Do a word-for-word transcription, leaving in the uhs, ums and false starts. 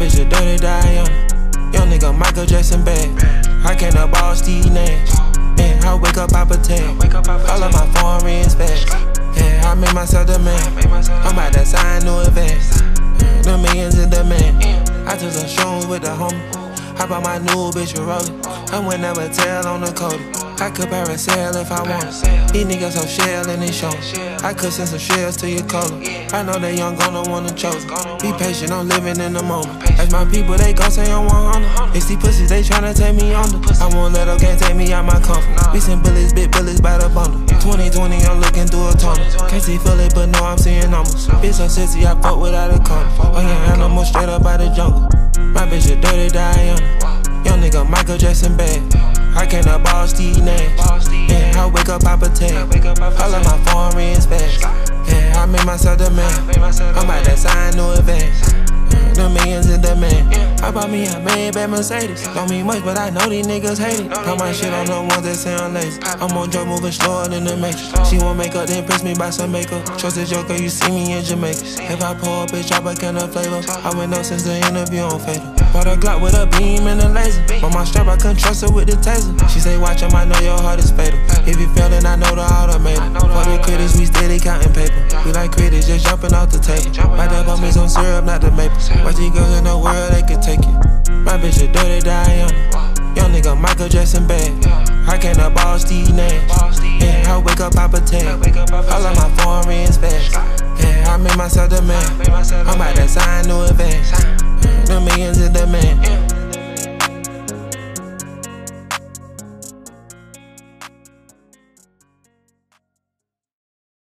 bitch a dirty Diana. Young nigga Michael Jackson bad. I can't ball Steve Nash. Yeah, I wake up, pop a tag. All of my foreign rings back. Yeah, I made myself the man. I'm about to sign new advance. The millions in demand. I took some shrooms with the homie. I bought my new bitch a rollin'. I went never tell on the code. I could parasail if I want. These niggas some shell and they show. I could send some shells to your cola. I know they young gonna wanna choke. Be patient, I'm living in the moment. As my people, they gon' say I'm one hundred. It's these pussies, they tryna take me under. I won't let them, can't take me out my comfort. We send bullets, big bullets by the bundle. twenty twenty, I'm looking through a tunnel. Can't see feel it, but no, I'm seeing numbers. Bitch so sissy, I fuck without a condom. Oh yeah, animal straight up out the jungle. My bitch a dirty Diana. Young nigga Michael Jackson bad. I can't ball Steve Nash. Yeah, I wake up, pop a tag. All of my foreign rings back. Yeah, I made myself the man. I'm about to sign new advance. The millions in demand. I bought me a Maybach Mercedes. Don't mean much, but I know these niggas hate it. Put my shit on the ones that sound lazy. I'm on drug moving slower than the Matrix. She won't make up, then press me by some makeup. Trust the joker, you see me in Jamaica. If I pour a bitch, I back in the flavor. I went up since the interview on Fatal. Bought a Glock with a beam and a laser. On my strap, I couldn't trust her with the taser. She say, watch him, I know your heart is fatal. If you fail, then I know the automated. For the critics, we steady counting paper. We like critics, just jumping off the table. My dad bought me some syrup, not the maple. Watch these girls in the world, they can take it. My bitch a dirty Diana. Young nigga Michael Jackson bad. I can't ball Steve Nash. Yeah, I wake up, pop a tag. All of my foreign rings back. Yeah, I made myself the man. I'm about to sign new advance. The millions in demand.